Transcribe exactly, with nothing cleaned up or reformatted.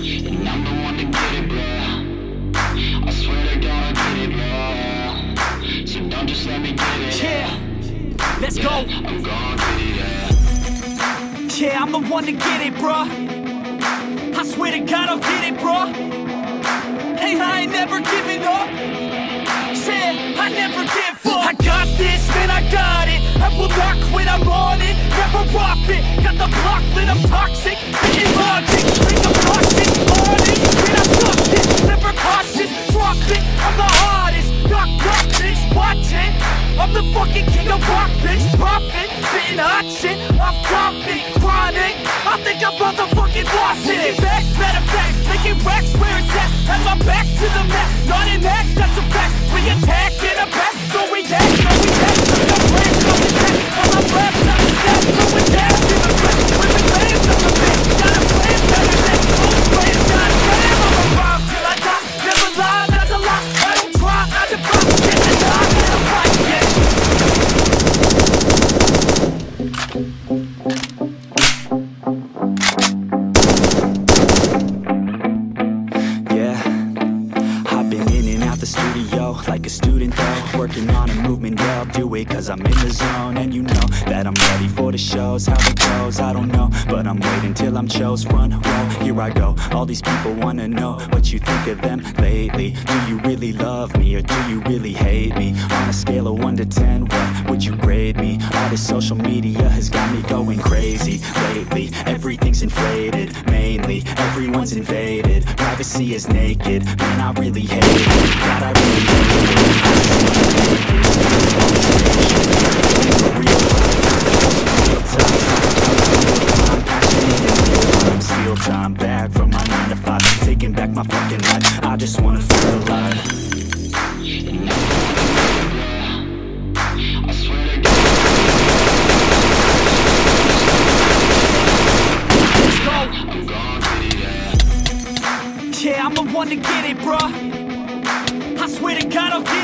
And I'm the one to get it, bro. I swear to God I'll get it, bro. So don't just let me get it. Yeah, let's go. I'm gon' get it, yeah. Yeah, I'm the one to get it, bro. I swear to God I'll get it, bro. Hey, I ain't never giving up. Yeah, I never give up. I got this, man, I got it. I will not quit, I'm on it. Never off it. Got the block lit, I'm toxic. Thinking logic, bring the caution. On it, man, I sucked it. Never cautious, drop it. I'm the hardest. Knock, knock, bitch, watching. I'm the fucking king of rock, bitch. Profit, spitting hot shit. I'm dropping, chronic. I think I'm motherfucking lost it. Making back, matter of fact, making racks where it's at. Have my back to the map, not an act, that's a fact. We attack in a back, so we act, so we act. No plan, no attack, on my left, not a step. No attack in the back, with the claims of the back. Got a plan better than most plans, got a plan. I'm around till I die, never lie, that's a lie. I don't try, I defy, get the die, and I'm right, yeah. Like a student though, working on a movement, yeah, I'll do it cause I'm in the zone. And you know that I'm ready for the shows, how it goes, I don't know, but I'm waiting till I'm chose. Front row, here I go, all these people wanna know what you think of them lately. Do you really love me, or do you really hate me? On a scale of one to ten, what would you grade me? All this social media has got me going crazy lately. Everything's inflated, mainly, everyone's invaded. Privacy is naked, man, I really hate it. God, I really hate it. I'm back from my nine to five, taking back my fucking life. I just wanna feel alive. I swear to God. Let's go. I'm gon' get it, yeah. Yeah, I'm the one to get it, bro. I swear to God I'll get it.